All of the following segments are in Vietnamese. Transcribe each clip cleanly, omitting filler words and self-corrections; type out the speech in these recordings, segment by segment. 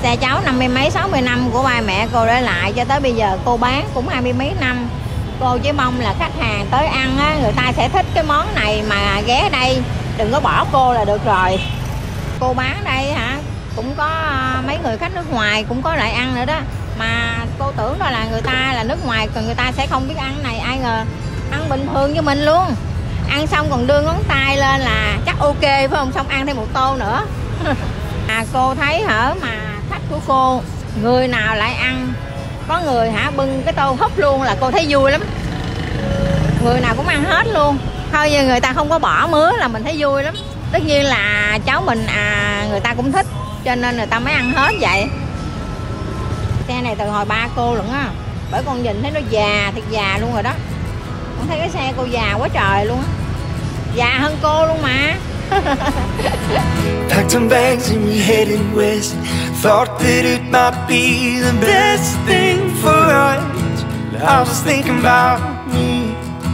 Xe cháu 50 mấy 60 năm của ba mẹ cô để lại cho tới bây giờ cô bán cũng 20 mấy năm. Cô chỉ mong là khách hàng tới ăn á, người ta sẽ thích cái món này mà ghé đây, đừng có bỏ cô là được rồi. Cô bán đây hả, cũng có mấy người khách nước ngoài cũng có lại ăn nữa đó. Mà cô tưởng đó là người ta là nước ngoài, còn người ta sẽ không biết ăn này, ai ngờ ăn bình thường như mình luôn. Ăn xong còn đưa ngón tay lên là chắc ok phải không, xong ăn thêm một tô nữa. Cô thấy hả, mà khách của cô người nào lại ăn, có người hả bưng cái tô húp luôn là cô thấy vui lắm. Người nào cũng ăn hết luôn, thôi như người ta không có bỏ mứa là mình thấy vui lắm. Tất nhiên là cháu mình người ta cũng thích cho nên người ta mới ăn hết vậy. Xe này từ hồi ba cô lận á, bởi con nhìn thấy nó già thiệt già luôn rồi đó. Con thấy cái xe cô già quá trời luôn á, già hơn cô luôn mà. Packed some bags and we headed west. Thought that it might be the best thing for us. I was thinking about me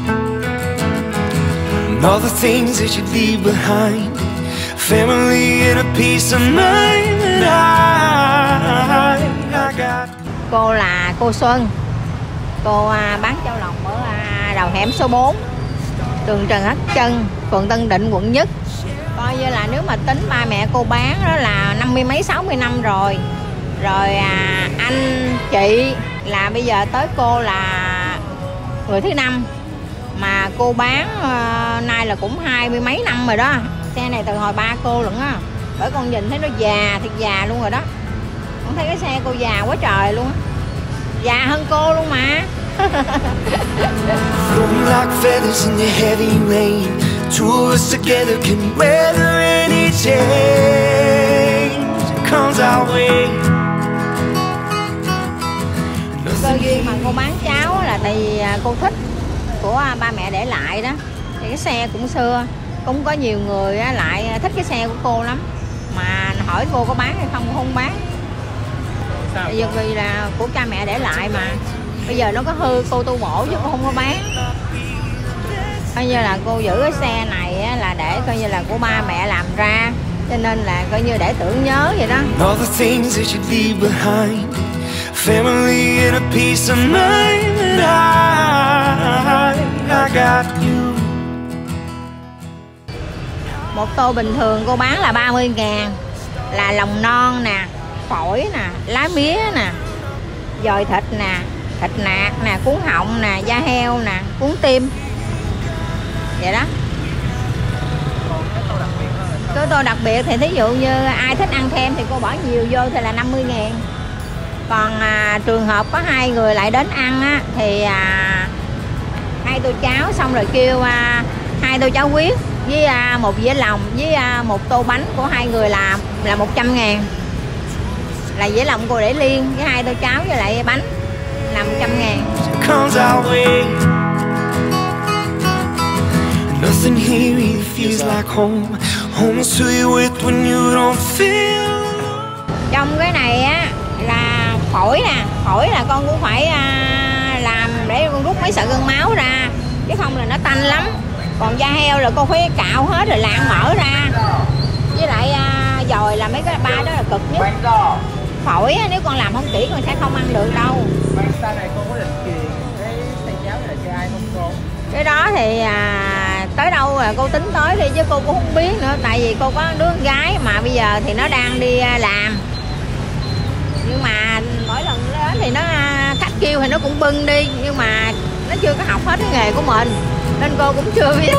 and all the things that you leave behind. Family and a peace of mind that I got. Cô là cô Xuân. Cô bán chao lòng ở đầu hẻm số 4, đường Trần Hắc Trân, phường Tân Định, quận Nhất. Coi như là nếu mà tính ba mẹ cô bán đó là 50 mấy 60 năm rồi. Rồi anh chị là bây giờ tới cô là người thứ 5. Mà cô bán nay là cũng 20 mấy năm rồi đó. Xe này từ hồi ba cô lận á, bởi con nhìn thấy nó già thiệt già luôn rồi đó. Con thấy cái xe cô già quá trời luôn á, già hơn cô luôn mà. Flowing like feathers in the heavy rain. Two of us together can weather any change that comes our way. Cơ duyên mà cô bán cháo là tại vì cô thích của ba mẹ để lại đó. Thì cái xe cũng xưa, cũng có nhiều người lại thích cái xe của cô lắm. Mà hỏi cô có bán hay không, cô không bán. Bây giờ vì là của cha mẹ để lại mà. Bây giờ nó có hư cô tu bổ chứ cô không có bán. Coi như là cô giữ cái xe này là để coi như là của ba mẹ làm ra, cho nên là coi như để tưởng nhớ vậy đó. All the things that you leave behind. Family and a peace of mind that I got you. Một tô bình thường cô bán là 30.000, là lòng non nè, phổi nè, lá mía nè, dồi thịt nè, thịt nạc nè, cuốn họng nè, da heo nè, cuốn tim. Vậy đó. Cái tô đặc biệt thì thí dụ như ai thích ăn thêm thì cô bỏ nhiều vô thì là 50.000. Còn trường hợp có 2 người lại đến ăn á, thì 2 tô cháo xong rồi kêu 2 tô cháo huyết với 1 dĩa lòng với 1 tô bánh của 2 người là 100.000. Là dĩa lòng cô để liên với 2 tô cháo với lại bánh là 100.000. Nothing here really feels like home. Home's who you're with when you don't feel. Trong cái này á là phổi nè, phổi là con cũng phải làm để con rút mấy sợi gân máu ra, chứ không là nó tanh lắm. Còn da heo là con phải cạo hết rồi lạng mỡ ra. Với lại dồi là mấy cái ba đó là cực nhất. Phổi á, nếu con làm không kỹ con sẽ không ăn được đâu. Sau này cô có định truyền cái tay cháo này cho ai không cô? Cái đó thì tới đâu là cô tính tới đi, chứ cô cũng không biết nữa. Tại vì cô có đứa con gái mà bây giờ thì nó đang đi làm. Nhưng mà mỗi lần đó thì nó khách kêu thì nó cũng bưng đi. Nhưng mà nó chưa có học hết cái nghề của mình nên cô cũng chưa biết.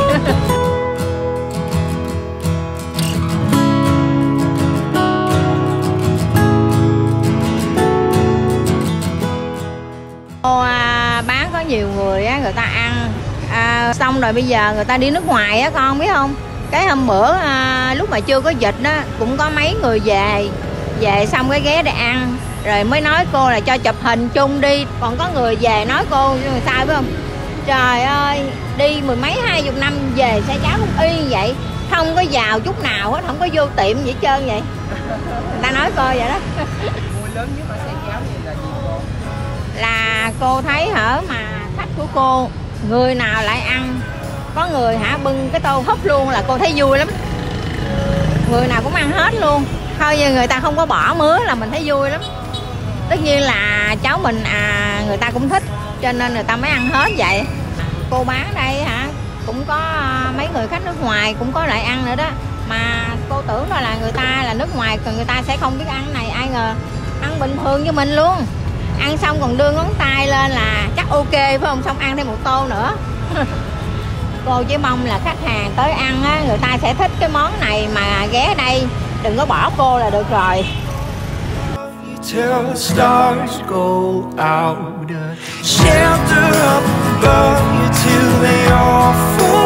Cô bán có nhiều người á, người ta ăn xong rồi bây giờ người ta đi nước ngoài á con biết không. Cái hôm bữa lúc mà chưa có dịch á, cũng có mấy người về xong cái ghé để ăn rồi mới nói cô là cho chụp hình chung đi. Còn có người về nói cô người sao biết không, trời ơi đi 10 mấy 20 năm về xe cháo cũng y vậy, không có vào chút nào hết, không có vô tiệm gì hết trơn vậy. Người ta nói cô vậy đó. Mua lớn nhất ở xe cháo này là gì cô? Là cô thấy hở mà khách của cô người nào lại ăn, có người hả bưng cái tô húp luôn là cô thấy vui lắm. Người nào cũng ăn hết luôn. Thôi như người ta không có bỏ mứa là mình thấy vui lắm. Tất nhiên là cháu mình người ta cũng thích cho nên người ta mới ăn hết vậy. Cô bán đây hả cũng có mấy người khách nước ngoài cũng có lại ăn nữa đó, mà cô tưởng đó là người ta là nước ngoài còn người ta sẽ không biết ăn cái này, ai ngờ ăn bình thường như mình luôn. Ăn xong còn đưa ngón tay lên là chắc ok phải không, xong ăn thêm một tô nữa. Cô chỉ mong là khách hàng tới ăn á, người ta sẽ thích cái món này mà ghé đây, đừng có bỏ cô là được rồi. Till the stars go out, shelter up above you till they all fall.